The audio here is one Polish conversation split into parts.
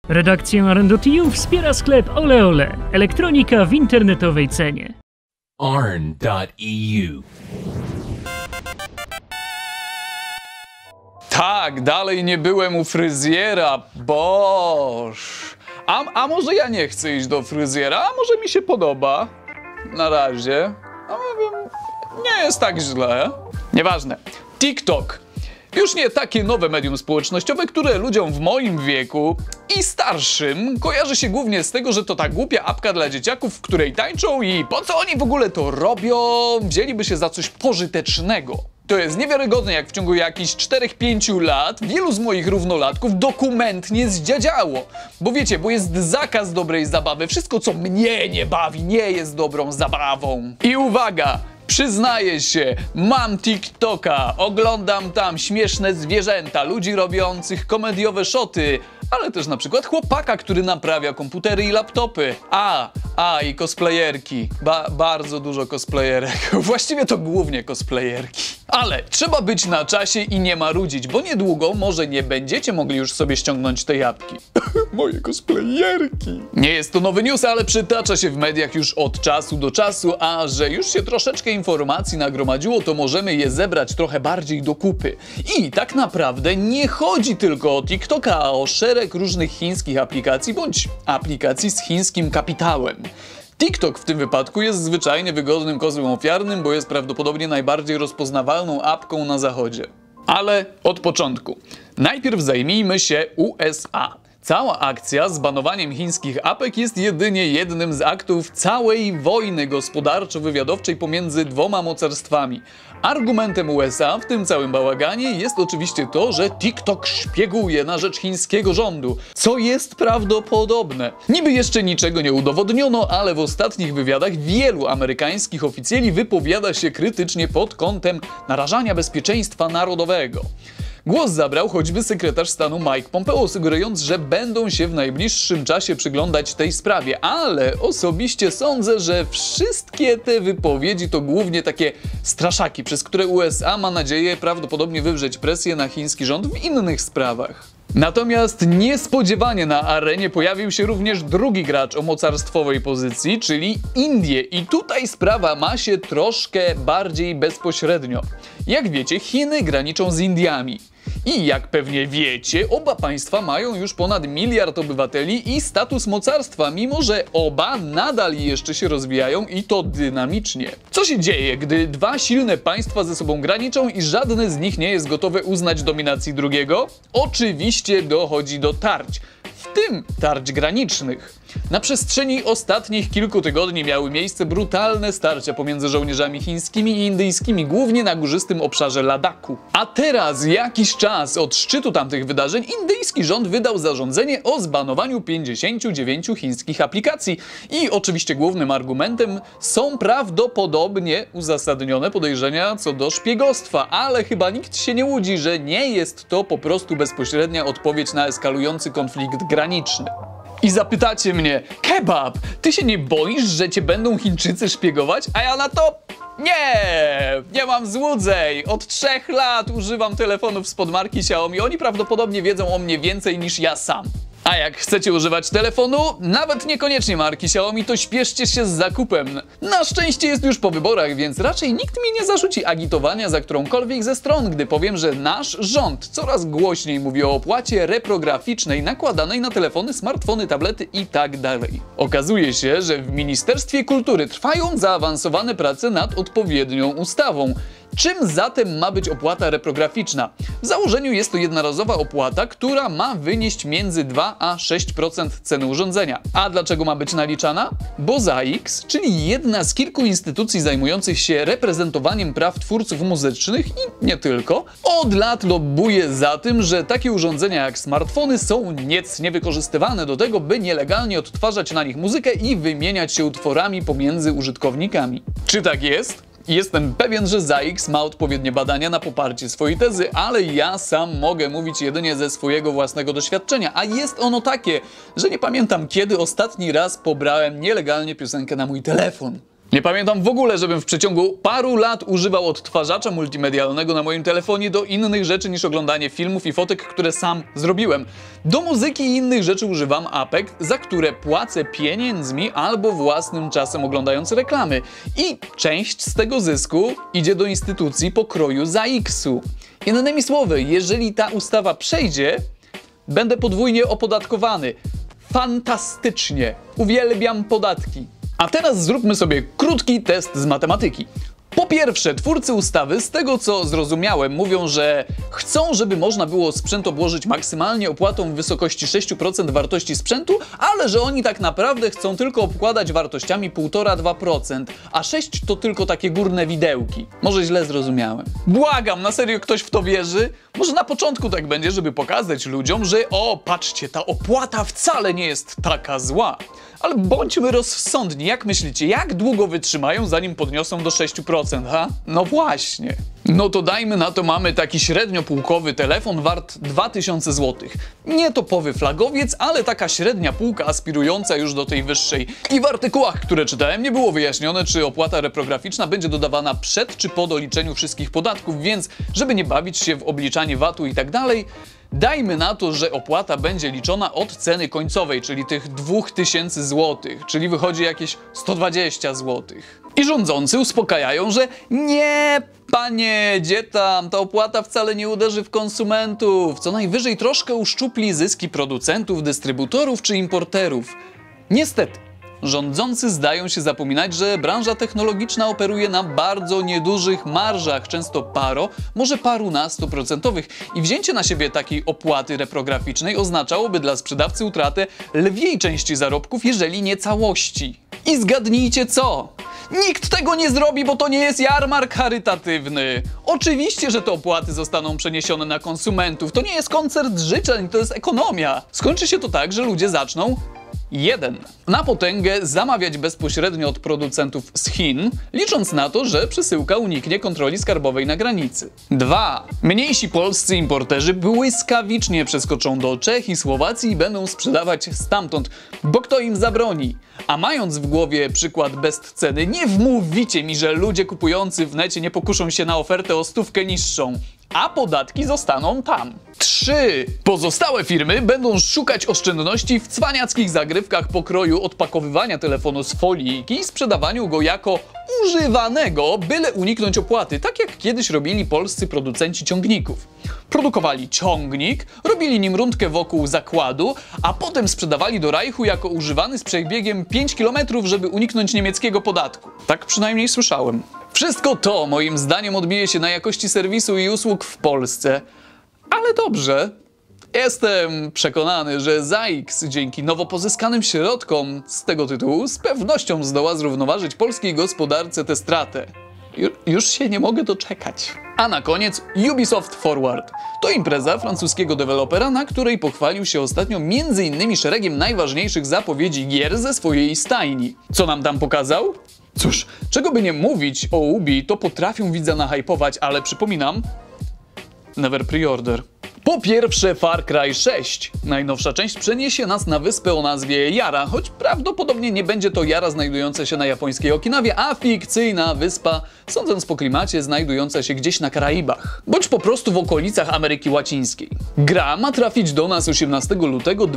Redakcję Arn.eu wspiera sklep Oleole. Elektronika w internetowej cenie. Arn.eu. Tak, dalej nie byłem u fryzjera, A może ja nie chcę iść do fryzjera, a może mi się podoba. Na razie. Nie jest tak źle. Nieważne. TikTok. Już nie takie nowe medium społecznościowe, które ludziom w moim wieku i starszym kojarzy się głównie z tego, że to ta głupia apka dla dzieciaków, w której tańczą i po co oni w ogóle to robią, wzięliby się za coś pożytecznego. To jest niewiarygodne, jak w ciągu jakichś 4-5 lat wielu z moich równolatków dokumentnie zdziadziało. Bo wiecie, bo jest zakaz dobrej zabawy. Wszystko, co mnie nie bawi, nie jest dobrą zabawą. I uwaga! Przyznaję się, mam TikToka, oglądam tam śmieszne zwierzęta, ludzi robiących komediowe szoty, ale też na przykład chłopaka, który naprawia komputery i laptopy. I cosplayerki. Bardzo dużo cosplayerek. Właściwie to głównie cosplayerki. Ale trzeba być na czasie i nie marudzić, bo niedługo może nie będziecie mogli już sobie ściągnąć tej apki. Moje cosplayerki. Nie jest to nowy news, ale przytacza się w mediach już od czasu do czasu, a że już się troszeczkę informacji nagromadziło, to możemy je zebrać trochę bardziej do kupy. I tak naprawdę nie chodzi tylko o TikToka, a o szereg różnych chińskich aplikacji bądź aplikacji z chińskim kapitałem. TikTok w tym wypadku jest zwyczajnie wygodnym kozłem ofiarnym, bo jest prawdopodobnie najbardziej rozpoznawalną apką na zachodzie. Ale od początku. Najpierw zajmijmy się USA. Cała akcja z banowaniem chińskich apek jest jedynie jednym z aktów całej wojny gospodarczo-wywiadowczej pomiędzy dwoma mocarstwami. Argumentem USA w tym całym bałaganie jest oczywiście to, że TikTok szpieguje na rzecz chińskiego rządu, co jest prawdopodobne. Niby jeszcze niczego nie udowodniono, ale w ostatnich wywiadach wielu amerykańskich oficjeli wypowiada się krytycznie pod kątem narażania bezpieczeństwa narodowego. Głos zabrał choćby sekretarz stanu Mike Pompeo, sugerując, że będą się w najbliższym czasie przyglądać tej sprawie, ale osobiście sądzę, że wszystkie te wypowiedzi to głównie takie straszaki, przez które USA ma nadzieję prawdopodobnie wywrzeć presję na chiński rząd w innych sprawach. Natomiast niespodziewanie na arenie pojawił się również drugi gracz o mocarstwowej pozycji, czyli Indie. I tutaj sprawa ma się troszkę bardziej bezpośrednio. Jak wiecie, Chiny graniczą z Indiami. I jak pewnie wiecie, oba państwa mają już ponad 1 miliard obywateli i status mocarstwa, mimo że oba nadal jeszcze się rozwijają i to dynamicznie. Co się dzieje, gdy dwa silne państwa ze sobą graniczą i żadne z nich nie jest gotowe uznać dominacji drugiego? Oczywiście dochodzi do tarć. W tym tarć granicznych. Na przestrzeni ostatnich kilku tygodni miały miejsce brutalne starcia pomiędzy żołnierzami chińskimi i indyjskimi, głównie na górzystym obszarze Ladaku. A teraz, jakiś czas od szczytu tamtych wydarzeń, indyjski rząd wydał zarządzenie o zbanowaniu 59 chińskich aplikacji. I oczywiście głównym argumentem są prawdopodobnie uzasadnione podejrzenia co do szpiegostwa, ale chyba nikt się nie łudzi, że nie jest to po prostu bezpośrednia odpowiedź na eskalujący konflikt graniczny. I zapytacie mnie, Kebab, ty się nie boisz, że cię będą Chińczycy szpiegować? A ja na to, nie mam złudzeń. Od 3 lat używam telefonów spod marki Xiaomi. Oni prawdopodobnie wiedzą o mnie więcej niż ja sam. A jak chcecie używać telefonu, nawet niekoniecznie marki Xiaomi, to śpieszcie się z zakupem. Na szczęście jest już po wyborach, więc raczej nikt mi nie zarzuci agitowania za którąkolwiek ze stron, gdy powiem, że nasz rząd coraz głośniej mówi o opłacie reprograficznej nakładanej na telefony, smartfony, tablety i tak dalej. Okazuje się, że w Ministerstwie Kultury trwają zaawansowane prace nad odpowiednią ustawą. Czym zatem ma być opłata reprograficzna? W założeniu jest to jednorazowa opłata, która ma wynieść między 2 a 6% ceny urządzenia. A dlaczego ma być naliczana? Bo ZAIX, czyli jedna z kilku instytucji zajmujących się reprezentowaniem praw twórców muzycznych i nie tylko, od lat lobbuje za tym, że takie urządzenia jak smartfony są niecnie wykorzystywane do tego, by nielegalnie odtwarzać na nich muzykę i wymieniać się utworami pomiędzy użytkownikami. Czy tak jest? Jestem pewien, że ZAIX ma odpowiednie badania na poparcie swojej tezy, ale ja sam mogę mówić jedynie ze swojego własnego doświadczenia, a jest ono takie, że nie pamiętam kiedy ostatni raz pobrałem nielegalnie piosenkę na mój telefon. Nie pamiętam w ogóle, żebym w przeciągu paru lat używał odtwarzacza multimedialnego na moim telefonie do innych rzeczy niż oglądanie filmów i fotek, które sam zrobiłem. Do muzyki i innych rzeczy używam apek, za które płacę pieniędzmi albo własnym czasem oglądając reklamy. I część z tego zysku idzie do instytucji pokroju ZAIKS-u. Innymi słowy, jeżeli ta ustawa przejdzie, będę podwójnie opodatkowany. Fantastycznie! Uwielbiam podatki. A teraz zróbmy sobie krótki test z matematyki. Po pierwsze, twórcy ustawy, z tego co zrozumiałem, mówią, że chcą, żeby można było sprzęt obłożyć maksymalnie opłatą w wysokości 6% wartości sprzętu, ale że oni tak naprawdę chcą tylko obkładać wartościami 1,5–2%, a 6 to tylko takie górne widełki. Może źle zrozumiałem. Błagam, na serio ktoś w to wierzy? Może na początku tak będzie, żeby pokazać ludziom, że o, patrzcie, ta opłata wcale nie jest taka zła. Ale bądźmy rozsądni, jak myślicie, jak długo wytrzymają, zanim podniosą do 6%, ha? No właśnie. No to dajmy na to, mamy taki średniopółkowy telefon wart 2000 zł. Nie topowy flagowiec, ale taka średnia półka aspirująca już do tej wyższej. I w artykułach, które czytałem, nie było wyjaśnione, czy opłata reprograficzna będzie dodawana przed czy po doliczeniu wszystkich podatków, więc żeby nie bawić się w obliczanie VAT-u i tak dalej, dajmy na to, że opłata będzie liczona od ceny końcowej, czyli tych 2000 zł, czyli wychodzi jakieś 120 zł. I rządzący uspokajają, że nie, panie, gdzie tam, ta opłata wcale nie uderzy w konsumentów, co najwyżej troszkę uszczupli zyski producentów, dystrybutorów czy importerów. Niestety, rządzący zdają się zapominać, że branża technologiczna operuje na bardzo niedużych marżach, często może parunastoprocentowych, i wzięcie na siebie takiej opłaty reprograficznej oznaczałoby dla sprzedawcy utratę lwiej części zarobków, jeżeli nie całości. I zgadnijcie co? Nikt tego nie zrobi, bo to nie jest jarmark charytatywny. Oczywiście, że te opłaty zostaną przeniesione na konsumentów. To nie jest koncert życzeń, to jest ekonomia. Skończy się to tak, że ludzie zaczną 1. Na potęgę zamawiać bezpośrednio od producentów z Chin, licząc na to, że przesyłka uniknie kontroli skarbowej na granicy. 2. Mniejsi polscy importerzy błyskawicznie przeskoczą do Czech i Słowacji i będą sprzedawać stamtąd, bo kto im zabroni? A mając w głowie przykład bezceny, nie wmówicie mi, że ludzie kupujący w necie nie pokuszą się na ofertę o 100 niższą, a podatki zostaną tam. 3. Pozostałe firmy będą szukać oszczędności w cwaniackich zagrywkach pokroju odpakowywania telefonu z folii i sprzedawaniu go jako używanego, byle uniknąć opłaty, tak jak kiedyś robili polscy producenci ciągników. Produkowali ciągnik, robili nim rundkę wokół zakładu, a potem sprzedawali do Reichu jako używany z przebiegiem 5 km, żeby uniknąć niemieckiego podatku. Tak przynajmniej słyszałem. Wszystko to, moim zdaniem, odbije się na jakości serwisu i usług w Polsce. Ale dobrze. Jestem przekonany, że ZAIKS dzięki nowo pozyskanym środkom z tego tytułu z pewnością zdoła zrównoważyć polskiej gospodarce tę stratę. Już się nie mogę doczekać. A na koniec Ubisoft Forward. To impreza francuskiego dewelopera, na której pochwalił się ostatnio m.in. szeregiem najważniejszych zapowiedzi gier ze swojej stajni. Co nam tam pokazał? Cóż, czego by nie mówić o Ubi, to potrafią widza nahypować, ale przypominam, never pre-order. Po pierwsze Far Cry 6. Najnowsza część przeniesie nas na wyspę o nazwie Yara, choć prawdopodobnie nie będzie to Yara znajdująca się na japońskiej Okinawie, a fikcyjna wyspa, sądząc po klimacie, znajdująca się gdzieś na Karaibach, bądź po prostu w okolicach Ameryki Łacińskiej. Gra ma trafić do nas 18 lutego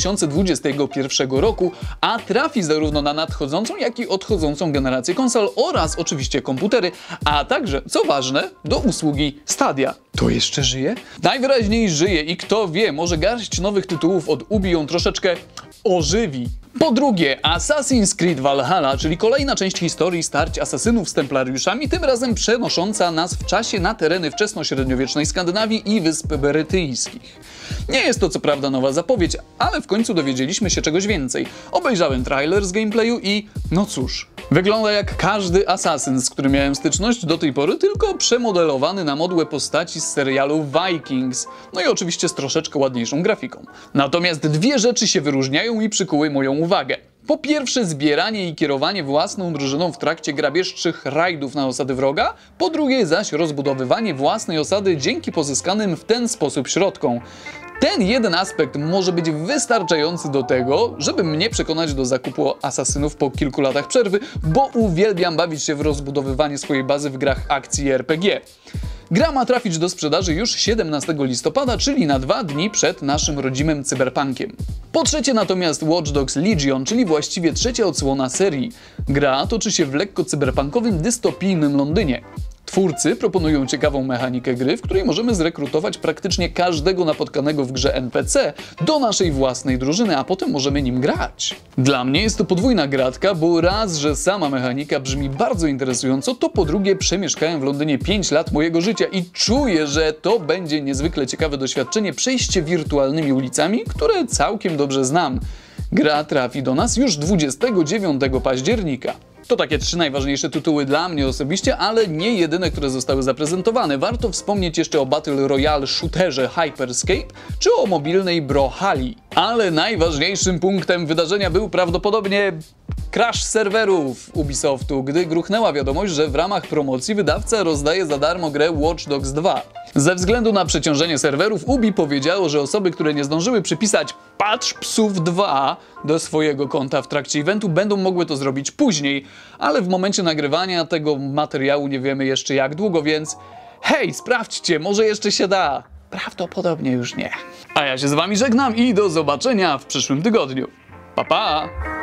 2021 roku, a trafi zarówno na nadchodzącą, jak i odchodzącą generację konsol oraz oczywiście komputery, a także, co ważne, do usługi Stadia. To jeszcze żyje? Najwyraźniej żyje i kto wie, może garść nowych tytułów od Ubi ją troszeczkę ożywi. Po drugie, Assassin's Creed Valhalla, czyli kolejna część historii starć asasynów z templariuszami, tym razem przenosząca nas w czasie na tereny wczesnośredniowiecznej Skandynawii i Wysp Brytyjskich. Nie jest to co prawda nowa zapowiedź, ale w końcu dowiedzieliśmy się czegoś więcej. Obejrzałem trailer z gameplayu i no cóż, wygląda jak każdy asasyn, z którym miałem styczność do tej pory, tylko przemodelowany na modłę postaci z serialu Vikings. No i oczywiście z troszeczkę ładniejszą grafiką. Natomiast dwie rzeczy się wyróżniają i przykuły moją uwagę. Po pierwsze zbieranie i kierowanie własną drużyną w trakcie grabieżczych rajdów na osady wroga, po drugie zaś rozbudowywanie własnej osady dzięki pozyskanym w ten sposób środkom. Ten jeden aspekt może być wystarczający do tego, żeby mnie przekonać do zakupu Asasynów po kilku latach przerwy, bo uwielbiam bawić się w rozbudowywanie swojej bazy w grach akcji RPG. Gra ma trafić do sprzedaży już 17 listopada, czyli na 2 dni przed naszym rodzimym cyberpunkiem. Po trzecie natomiast Watch Dogs Legion, czyli właściwie trzecia odsłona serii. Gra toczy się w lekko cyberpunkowym, dystopijnym Londynie. Twórcy proponują ciekawą mechanikę gry, w której możemy zrekrutować praktycznie każdego napotkanego w grze NPC do naszej własnej drużyny, a potem możemy nim grać. Dla mnie jest to podwójna gratka, bo raz, że sama mechanika brzmi bardzo interesująco, to po drugie przemieszkałem w Londynie 5 lat mojego życia i czuję, że to będzie niezwykle ciekawe doświadczenie, przejście wirtualnymi ulicami, które całkiem dobrze znam. Gra trafi do nas już 29 października. To takie 3 najważniejsze tytuły dla mnie osobiście, ale nie jedyne, które zostały zaprezentowane. Warto wspomnieć jeszcze o Battle Royale shooterze Hyperscape czy o mobilnej Brawlhalla. Ale najważniejszym punktem wydarzenia był prawdopodobnie crash serwerów Ubisoftu, gdy gruchnęła wiadomość, że w ramach promocji wydawca rozdaje za darmo grę Watch Dogs 2. Ze względu na przeciążenie serwerów Ubi powiedziało, że osoby, które nie zdążyły przypisać Patch Psów 2 do swojego konta w trakcie eventu, będą mogły to zrobić później, ale w momencie nagrywania tego materiału nie wiemy jeszcze jak długo, więc hej, sprawdźcie, może jeszcze się da. Prawdopodobnie już nie. A ja się z wami żegnam i do zobaczenia w przyszłym tygodniu. Pa, pa!